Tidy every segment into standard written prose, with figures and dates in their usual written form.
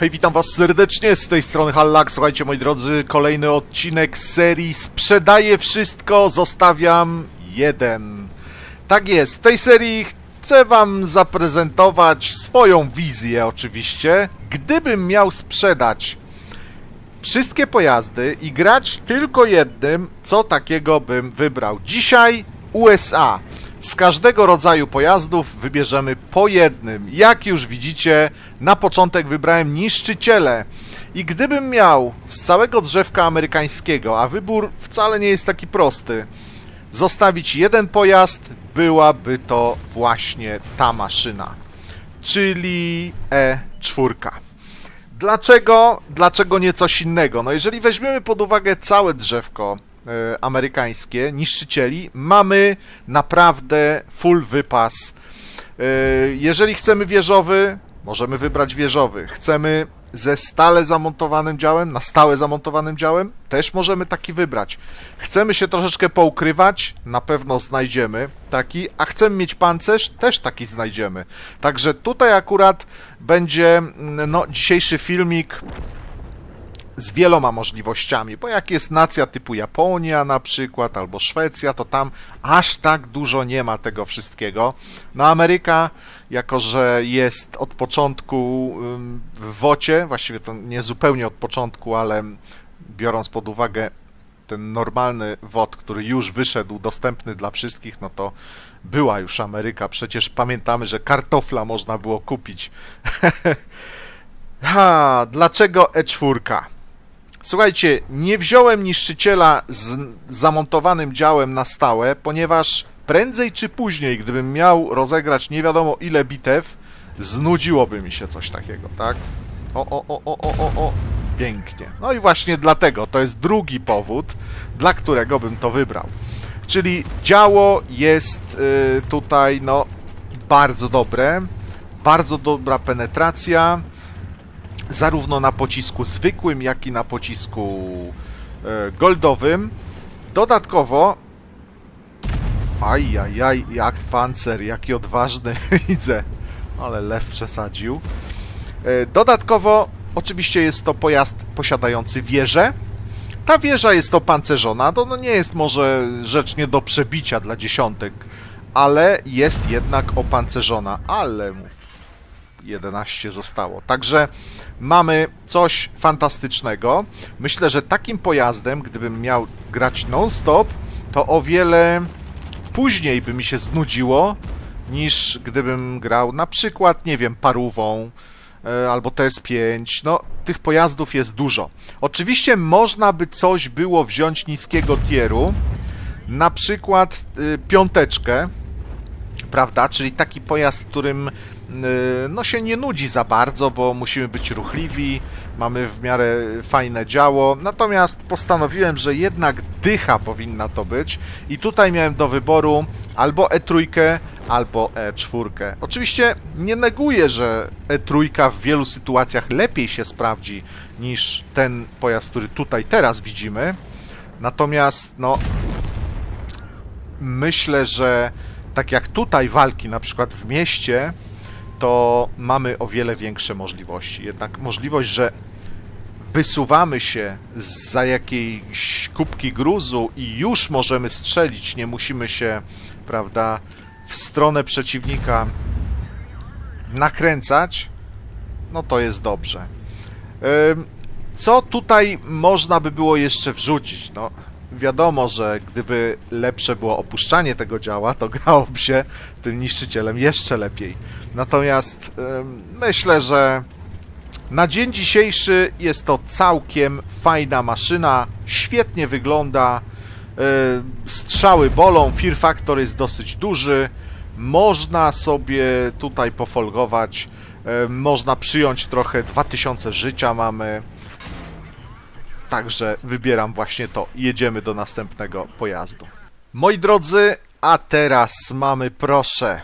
Hej, witam was serdecznie, z tej strony Hallak. Słuchajcie, moi drodzy, kolejny odcinek z serii Sprzedaję wszystko, zostawiam jeden. Tak jest, w tej serii chcę wam zaprezentować swoją wizję oczywiście. Gdybym miał sprzedać wszystkie pojazdy i grać tylko jednym, co takiego bym wybrał? Dzisiaj USA. Z każdego rodzaju pojazdów wybierzemy po jednym. Jak już widzicie, na początek wybrałem niszczyciele. I gdybym miał z całego drzewka amerykańskiego, a wybór wcale nie jest taki prosty, zostawić jeden pojazd, byłaby to właśnie ta maszyna, czyli E4. Dlaczego nie coś innego? No jeżeli weźmiemy pod uwagę całe drzewko amerykańskie, niszczycieli, mamy naprawdę full wypas. Jeżeli chcemy wieżowy, możemy wybrać wieżowy. Chcemy ze stale zamontowanym działem, na stałe zamontowanym działem, też możemy taki wybrać. Chcemy się troszeczkę poukrywać, na pewno znajdziemy taki, a chcemy mieć pancerz, też taki znajdziemy. Także tutaj akurat będzie dzisiejszy filmik z wieloma możliwościami, bo jak jest nacja typu Japonia na przykład, albo Szwecja, to tam aż tak dużo nie ma tego wszystkiego. No Ameryka, jako że jest od początku w WOT-cie, właściwie to nie zupełnie od początku, ale biorąc pod uwagę ten normalny WOT, który już wyszedł, dostępny dla wszystkich, no to była już Ameryka. Przecież pamiętamy, że kartofla można było kupić. Dlaczego E4? Słuchajcie, nie wziąłem niszczyciela z zamontowanym działem na stałe, ponieważ prędzej czy później, gdybym miał rozegrać nie wiadomo ile bitew, znudziłoby mi się coś takiego, tak? Pięknie. No i właśnie dlatego, to jest drugi powód, dla którego bym to wybrał. Czyli działo jest tutaj, bardzo dobre, bardzo dobra penetracja, zarówno na pocisku zwykłym, jak i na pocisku goldowym. Dodatkowo Jagdpanzer, jaki odważny, widzę, ale lew przesadził. Dodatkowo oczywiście jest to pojazd posiadający wieżę. Ta wieża jest opancerzona, to nie jest może rzecz nie do przebicia dla dziesiątek, ale jest jednak opancerzona, ale 11 zostało. Także mamy coś fantastycznego. Myślę, że takim pojazdem, gdybym miał grać non-stop, to o wiele później by mi się znudziło, niż gdybym grał na przykład, nie wiem, parówą albo TS5. No, tych pojazdów jest dużo. Oczywiście można by coś było wziąć niskiego tieru, na przykład piąteczkę, prawda, czyli taki pojazd, którym się nie nudzi za bardzo, bo musimy być ruchliwi, mamy w miarę fajne działo, natomiast postanowiłem, że jednak dycha powinna to być i tutaj miałem do wyboru albo E3, albo E4. Oczywiście nie neguję, że E3 w wielu sytuacjach lepiej się sprawdzi niż ten pojazd, który tutaj teraz widzimy, natomiast myślę, że tak jak tutaj walki na przykład w mieście, to mamy o wiele większe możliwości. Jednak możliwość, że wysuwamy się zza jakiejś kubki gruzu i już możemy strzelić, nie musimy się, prawda, w stronę przeciwnika nakręcać, no to jest dobrze. Co tutaj można by było jeszcze wrzucić? No, wiadomo, że gdyby lepsze było opuszczanie tego działa, to grałoby się tym niszczycielem jeszcze lepiej. Natomiast myślę, że na dzień dzisiejszy jest to całkiem fajna maszyna, świetnie wygląda, strzały bolą, fear factor jest dosyć duży, można sobie tutaj pofolgować, można przyjąć trochę, 2000 życia mamy. Także wybieram właśnie to. Jedziemy do następnego pojazdu. Moi drodzy, a teraz mamy, proszę,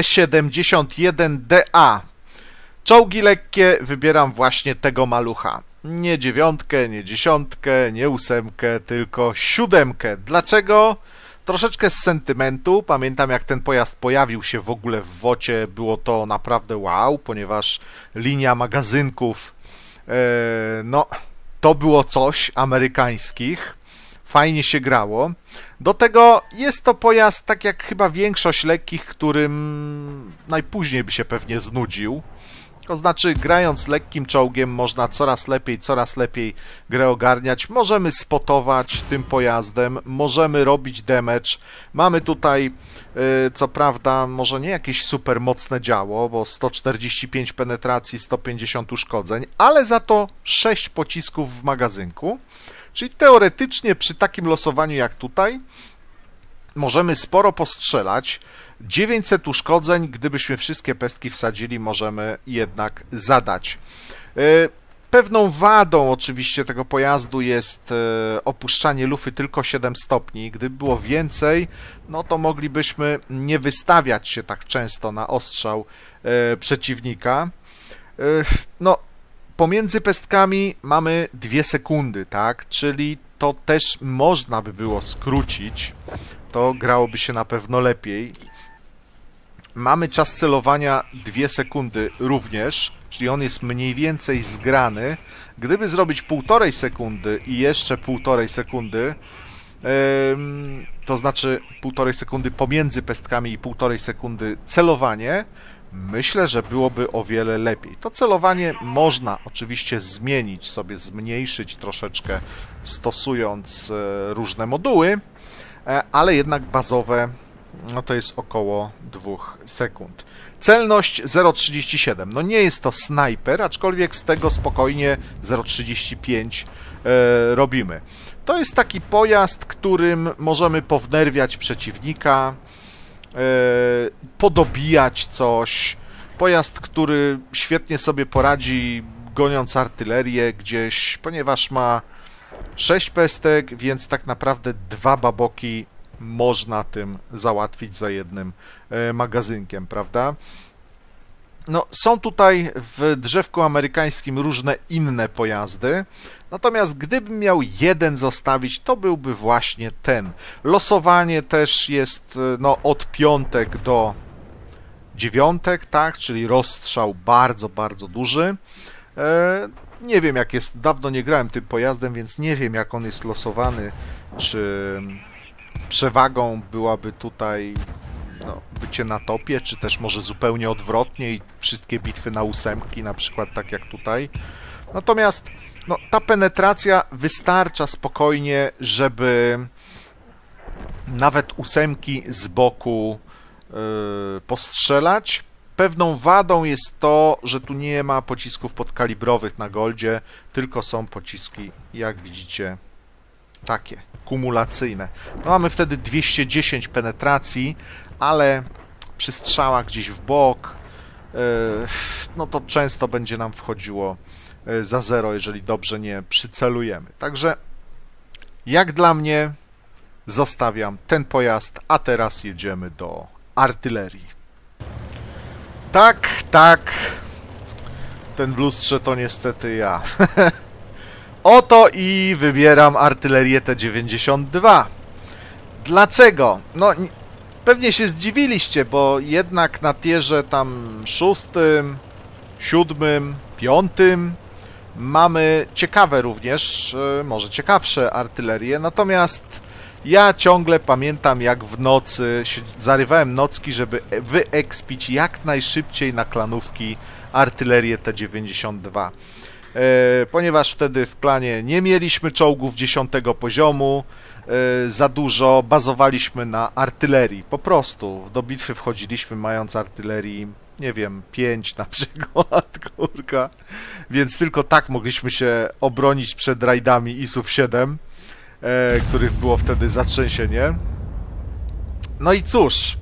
T-71DA. Czołgi lekkie, wybieram właśnie tego malucha. Nie 9, nie 10, nie 8, tylko 7. Dlaczego? Troszeczkę z sentymentu. Pamiętam, jak ten pojazd pojawił się w ogóle w WOT-cie, było to naprawdę wow, ponieważ linia magazynków No, to było coś amerykańskich. Fajnie się grało. Do tego jest to pojazd, tak jak chyba większość lekkich, którym najpóźniej by się pewnie znudził. To znaczy, grając lekkim czołgiem można coraz lepiej grę ogarniać. Możemy spotować tym pojazdem, możemy robić damage. Mamy tutaj, co prawda, może nie jakieś super mocne działo, bo 145 penetracji, 150 uszkodzeń, ale za to 6 pocisków w magazynku. Czyli teoretycznie przy takim losowaniu jak tutaj możemy sporo postrzelać. 900 uszkodzeń, gdybyśmy wszystkie pestki wsadzili, możemy jednak zadać. Pewną wadą oczywiście tego pojazdu jest opuszczanie lufy tylko 7 stopni. Gdyby było więcej, no to moglibyśmy nie wystawiać się tak często na ostrzał przeciwnika. No, pomiędzy pestkami mamy 2 sekundy, tak? Czyli to też można by było skrócić. To grałoby się na pewno lepiej. Mamy czas celowania 2 sekundy również, czyli on jest mniej więcej zgrany. Gdyby zrobić 1,5 sekundy i jeszcze 1,5 sekundy, to znaczy 1,5 sekundy pomiędzy pestkami i 1,5 sekundy celowanie, myślę, że byłoby o wiele lepiej. To celowanie można oczywiście zmienić, sobie zmniejszyć troszeczkę, stosując różne moduły, ale jednak bazowe no to jest około 2 sekund. Celność 0,37. No nie jest to snajper, aczkolwiek z tego spokojnie 0,35 robimy. To jest taki pojazd, którym możemy pownerwiać przeciwnika, podobijać coś. Pojazd, który świetnie sobie poradzi goniąc artylerię gdzieś, ponieważ ma 6 pestek, więc tak naprawdę 2 baboki można tym załatwić za jednym magazynkiem, prawda? No, są tutaj w drzewku amerykańskim różne inne pojazdy, natomiast gdybym miał jeden zostawić, to byłby właśnie ten. Losowanie też jest no, od piątek do dziewiątek, tak? Czyli rozstrzał bardzo, bardzo duży. Nie wiem jak jest, dawno nie grałem tym pojazdem, więc nie wiem jak on jest losowany, czy przewagą byłaby tutaj no, bycie na topie, czy też może zupełnie odwrotnie i wszystkie bitwy na 8, na przykład tak jak tutaj. Natomiast no, ta penetracja wystarcza spokojnie, żeby nawet 8 z boku postrzelać. Pewną wadą jest to, że tu nie ma pocisków podkalibrowych na goldzie, tylko są pociski, jak widzicie, takie, kumulacyjne. No mamy wtedy 210 penetracji, ale przy strzałach gdzieś w bok, no to często będzie nam wchodziło za 0, jeżeli dobrze nie przycelujemy. Także jak dla mnie zostawiam ten pojazd, a teraz jedziemy do artylerii. Tak, tak, ten w lustrze to niestety ja. Oto i wybieram artylerię T-92. Dlaczego? No, pewnie się zdziwiliście, bo jednak na tierze tam 6., 7., 5 mamy ciekawe również, może ciekawsze artylerie, natomiast ja ciągle pamiętam jak w nocy zarywałem nocki, żeby wyekspić jak najszybciej na klanówki artylerię T-92. Ponieważ wtedy w klanie nie mieliśmy czołgów 10 poziomu za dużo, bazowaliśmy na artylerii. Po prostu do bitwy wchodziliśmy mając artylerii, nie wiem, 5 na przykład, kurka. Więc tylko tak mogliśmy się obronić przed rajdami ISów 7, których było wtedy zatrzęsienie. No i cóż,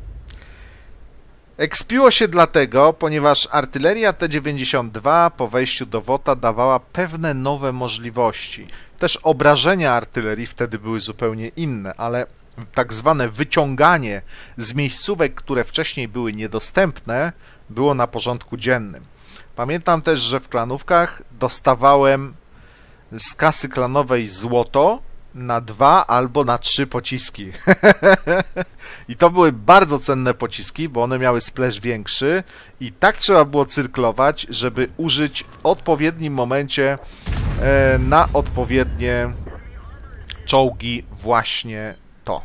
ekspiło się dlatego, ponieważ artyleria T-92 po wejściu do WOT-a dawała pewne nowe możliwości. Też obrażenia artylerii wtedy były zupełnie inne, ale tak zwane wyciąganie z miejscówek, które wcześniej były niedostępne, było na porządku dziennym. Pamiętam też, że w klanówkach dostawałem z kasy klanowej złoto na 2 albo na 3 pociski. I to były bardzo cenne pociski, bo one miały splash większy i tak trzeba było cyrklować, żeby użyć w odpowiednim momencie na odpowiednie czołgi właśnie to.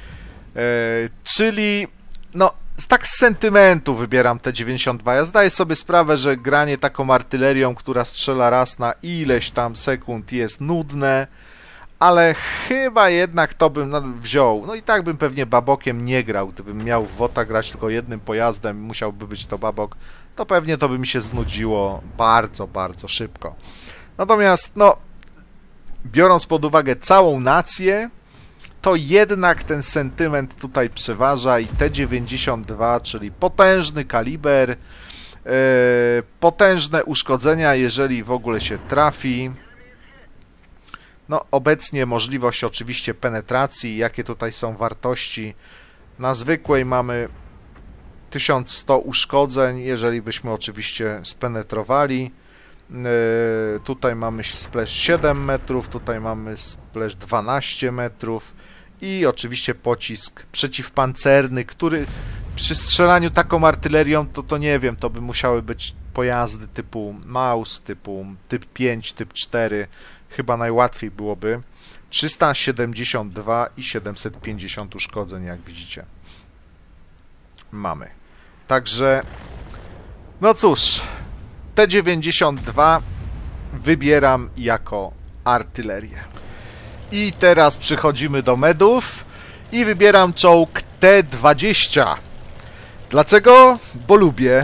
Czyli no tak z sentymentu wybieram T-92. Ja zdaję sobie sprawę, że granie taką artylerią, która strzela raz na ileś tam sekund jest nudne, ale chyba jednak to bym wziął. No i tak bym pewnie babokiem nie grał. Gdybym miał w WOTA grać tylko jednym pojazdem, musiałby być to babok, to pewnie to by mi się znudziło bardzo, bardzo szybko. Natomiast, no, biorąc pod uwagę całą nację, to jednak ten sentyment tutaj przeważa i T-92, czyli potężny kaliber, potężne uszkodzenia, jeżeli w ogóle się trafi. No, obecnie możliwość oczywiście penetracji, jakie tutaj są wartości. Na zwykłej mamy 1100 uszkodzeń, jeżeli byśmy oczywiście spenetrowali. Tutaj mamy splash 7 metrów, tutaj mamy splash 12 metrów i oczywiście pocisk przeciwpancerny, który przy strzelaniu taką artylerią, to nie wiem, to by musiały być pojazdy typu Maus, typ 5, typ 4, chyba najłatwiej byłoby. 372 i 750 uszkodzeń, jak widzicie. Mamy. Także, no cóż, T-92 wybieram jako artylerię. I teraz przechodzimy do medów i wybieram czołg T-20. Dlaczego? Bo lubię.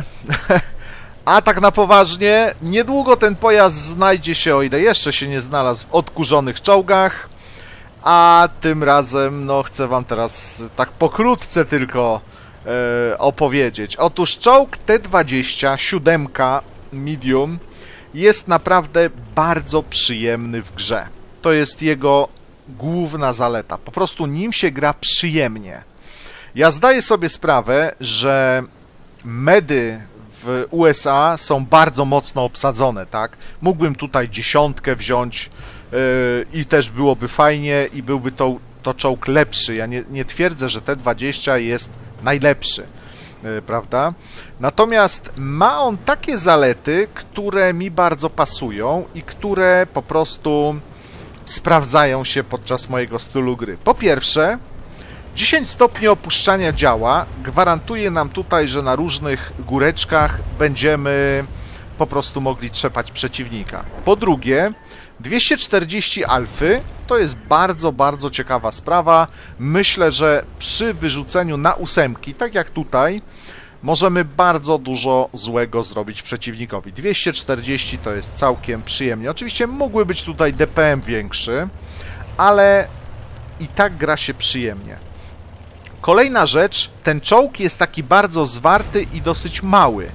A tak na poważnie, niedługo ten pojazd znajdzie się, o ile jeszcze się nie znalazł, w odkurzonych czołgach. A tym razem, no chcę wam teraz tak pokrótce tylko opowiedzieć. Otóż czołg T-20, 7 medium, jest naprawdę bardzo przyjemny w grze. To jest jego główna zaleta. Po prostu nim się gra przyjemnie. Ja zdaję sobie sprawę, że medy w USA są bardzo mocno obsadzone, tak? Mógłbym tutaj 10 wziąć i też byłoby fajnie i byłby to czołg lepszy. Ja nie twierdzę, że T-20 jest najlepszy, prawda? Natomiast ma on takie zalety, które mi bardzo pasują i które po prostu sprawdzają się podczas mojego stylu gry. Po pierwsze, 10 stopni opuszczania działa gwarantuje nam tutaj, że na różnych góreczkach będziemy po prostu mogli trzepać przeciwnika. Po drugie, 240 alfy to jest bardzo, bardzo ciekawa sprawa. Myślę, że przy wyrzuceniu na 8, tak jak tutaj, możemy bardzo dużo złego zrobić przeciwnikowi. 240 to jest całkiem przyjemnie. Oczywiście mógłby być tutaj DPM większy, ale i tak gra się przyjemnie. Kolejna rzecz, ten czołg jest taki bardzo zwarty i dosyć mały.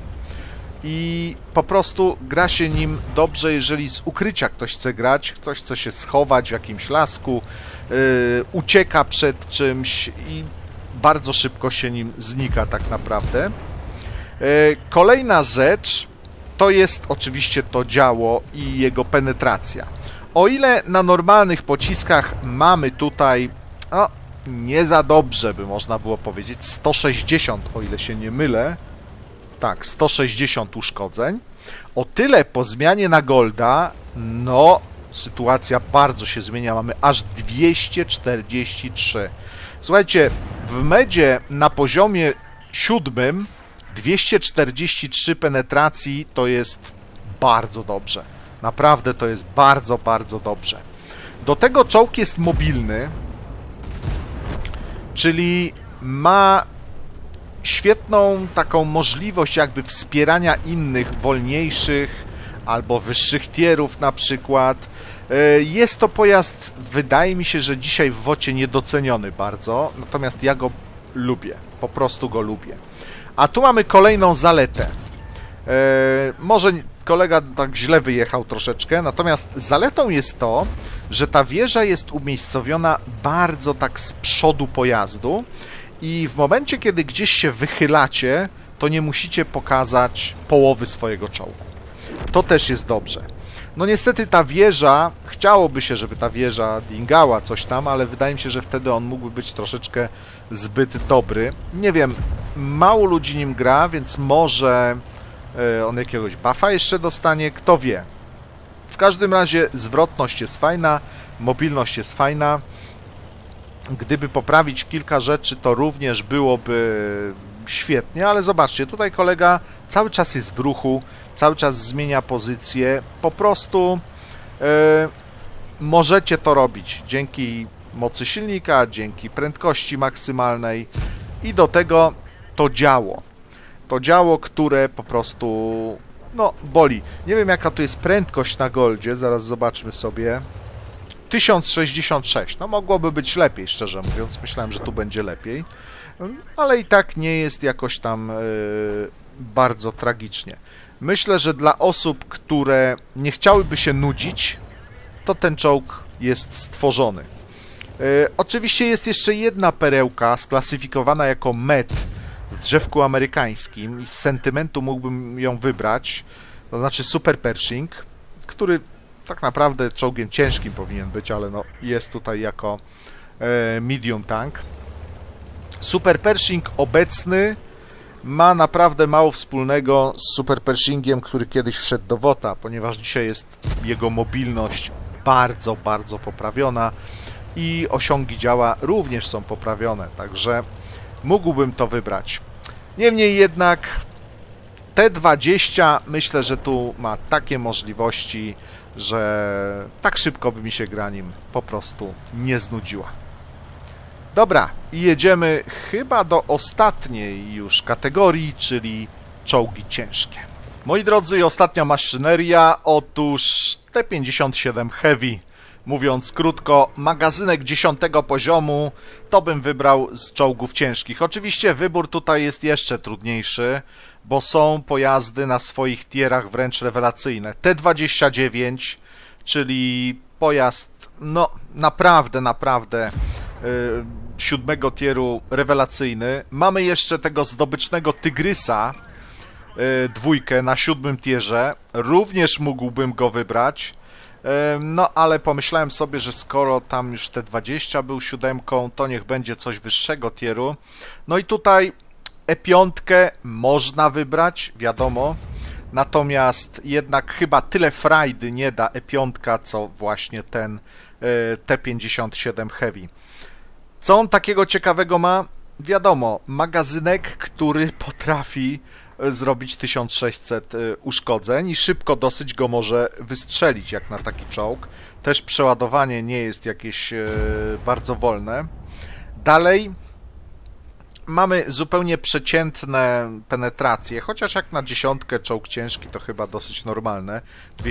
I po prostu gra się nim dobrze, jeżeli z ukrycia ktoś chce grać, ktoś chce się schować w jakimś lasku, ucieka przed czymś i bardzo szybko się nim znika tak naprawdę. Kolejna rzecz to jest oczywiście to działo i jego penetracja. O ile na normalnych pociskach mamy tutaj, no, nie za dobrze by można było powiedzieć, 160, o ile się nie mylę, tak, 160 uszkodzeń, o tyle po zmianie na Golda, no, sytuacja bardzo się zmienia, mamy aż 243. Słuchajcie, w medzie na poziomie 7 243 penetracji to jest bardzo dobrze. Naprawdę to jest bardzo, bardzo dobrze. Do tego czołg jest mobilny, czyli ma świetną taką możliwość jakby wspierania innych, wolniejszych albo wyższych tierów na przykład. Jest to pojazd, wydaje mi się, że dzisiaj w WOT-cie niedoceniony bardzo, natomiast ja go lubię, po prostu go lubię. A tu mamy kolejną zaletę. Może kolega tak źle wyjechał troszeczkę, natomiast zaletą jest to, że ta wieża jest umiejscowiona bardzo tak z przodu pojazdu i w momencie, kiedy gdzieś się wychylacie, to nie musicie pokazać połowy swojego czołgu. To też jest dobrze. No niestety ta wieża, chciałoby się, żeby ta wieża dingała coś tam, ale wydaje mi się, że wtedy on mógłby być troszeczkę zbyt dobry. Nie wiem, mało ludzi nim gra, więc może on jakiegoś buffa jeszcze dostanie, kto wie. W każdym razie zwrotność jest fajna, mobilność jest fajna. Gdyby poprawić kilka rzeczy, to również byłoby świetnie, ale zobaczcie, tutaj kolega cały czas jest w ruchu, cały czas zmienia pozycję, po prostu możecie to robić dzięki mocy silnika, dzięki prędkości maksymalnej i do tego to działo, które po prostu no boli. Nie wiem jaka tu jest prędkość na Goldzie, zaraz zobaczmy sobie. 1066, no mogłoby być lepiej, szczerze mówiąc, myślałem, że tu będzie lepiej, ale i tak nie jest jakoś tam bardzo tragicznie. Myślę, że dla osób, które nie chciałyby się nudzić, to ten czołg jest stworzony. Oczywiście jest jeszcze jedna perełka sklasyfikowana jako med w drzewku amerykańskim i z sentymentu mógłbym ją wybrać, to znaczy Super Pershing, który tak naprawdę czołgiem ciężkim powinien być, ale no jest tutaj jako medium tank. Super Pershing obecny ma naprawdę mało wspólnego z Super Pershingiem, który kiedyś wszedł do WOT-a, ponieważ dzisiaj jest jego mobilność bardzo, bardzo poprawiona i osiągi działa również są poprawione, także mógłbym to wybrać. Niemniej jednak T20 myślę, że tu ma takie możliwości, że tak szybko by mi się gra nim po prostu nie znudziła. Dobra, i jedziemy chyba do ostatniej już kategorii, czyli czołgi ciężkie. Moi drodzy, ostatnia maszyneria, otóż T-57 Heavy. Mówiąc krótko, magazynek 10 poziomu, to bym wybrał z czołgów ciężkich. Oczywiście wybór tutaj jest jeszcze trudniejszy, bo są pojazdy na swoich tierach wręcz rewelacyjne. T-29, czyli pojazd, no naprawdę 7 tieru rewelacyjny. Mamy jeszcze tego zdobycznego Tygrysa, dwójkę na 7 tierze, również mógłbym go wybrać. No, ale pomyślałem sobie, że skoro tam już T20 był 7, to niech będzie coś wyższego tieru. No i tutaj E5 można wybrać, wiadomo. Natomiast jednak chyba tyle frajdy nie da E5, co właśnie ten T57 Heavy. Co on takiego ciekawego ma? Wiadomo, magazynek, który potrafi zrobić 1600 uszkodzeń i szybko dosyć go może wystrzelić jak na taki czołg. Też przeładowanie nie jest jakieś bardzo wolne. Dalej mamy zupełnie przeciętne penetracje, chociaż jak na 10 czołg ciężki to chyba dosyć normalne.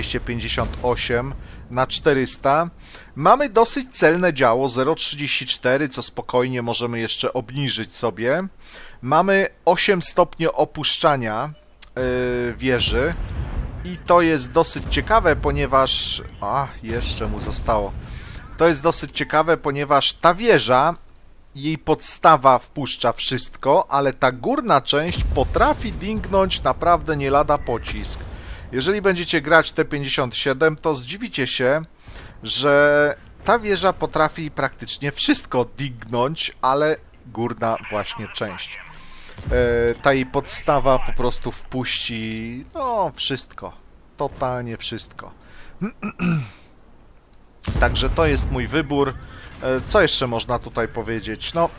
258 na 400. Mamy dosyć celne działo 0,34, co spokojnie możemy jeszcze obniżyć sobie. Mamy 8 stopni opuszczania wieży i to jest dosyć ciekawe, ponieważ... jeszcze mu zostało. To jest dosyć ciekawe, ponieważ ta wieża, jej podstawa wpuszcza wszystko, ale ta górna część potrafi dingnąć naprawdę nie lada pocisk. Jeżeli będziecie grać T-57, to zdziwicie się, że ta wieża potrafi praktycznie wszystko dingnąć, ale górna właśnie część. Ta jej podstawa po prostu wpuści, no wszystko, totalnie wszystko. Także to jest mój wybór. Co jeszcze można tutaj powiedzieć? No,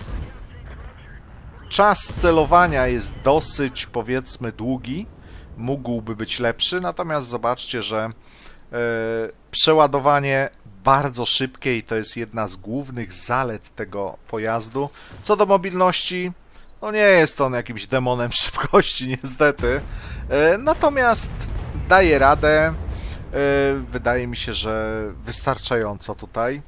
czas celowania jest dosyć, powiedzmy, długi. Mógłby być lepszy, natomiast zobaczcie, że przeładowanie bardzo szybkie i to jest jedna z głównych zalet tego pojazdu. Co do mobilności, no nie jest on jakimś demonem szybkości, niestety. Natomiast daje radę. Wydaje mi się, że wystarczająco tutaj.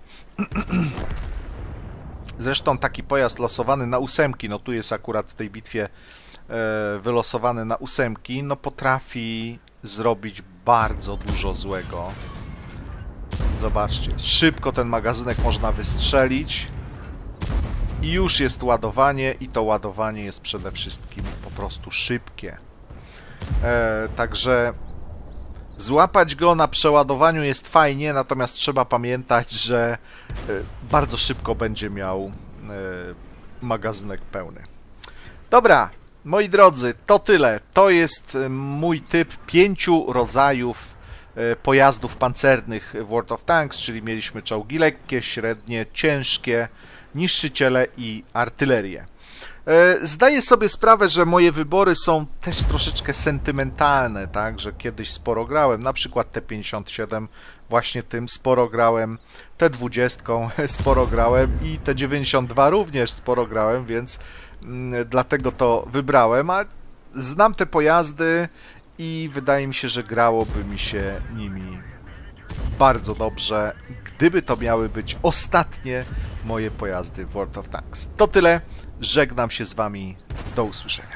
Zresztą taki pojazd losowany na 8, no tu jest akurat w tej bitwie wylosowany na 8, no potrafi zrobić bardzo dużo złego. Zobaczcie, szybko ten magazynek można wystrzelić i już jest ładowanie i to ładowanie jest przede wszystkim po prostu szybkie. Także Złapać go na przeładowaniu jest fajnie, natomiast trzeba pamiętać, że bardzo szybko będzie miał magazynek pełny. Dobra, moi drodzy, to tyle. To jest mój typ 5 rodzajów pojazdów pancernych w World of Tanks, czyli mieliśmy czołgi lekkie, średnie, ciężkie, niszczyciele i artylerię. Zdaję sobie sprawę, że moje wybory są też troszeczkę sentymentalne, tak, że kiedyś sporo grałem, na przykład T57 właśnie tym sporo grałem, T20 sporo grałem i T92 również sporo grałem, więc dlatego to wybrałem, a znam te pojazdy i wydaje mi się, że grałoby mi się nimi bardzo dobrze, gdyby to miały być ostatnie moje pojazdy w World of Tanks. To tyle, żegnam się z Wami, do usłyszenia.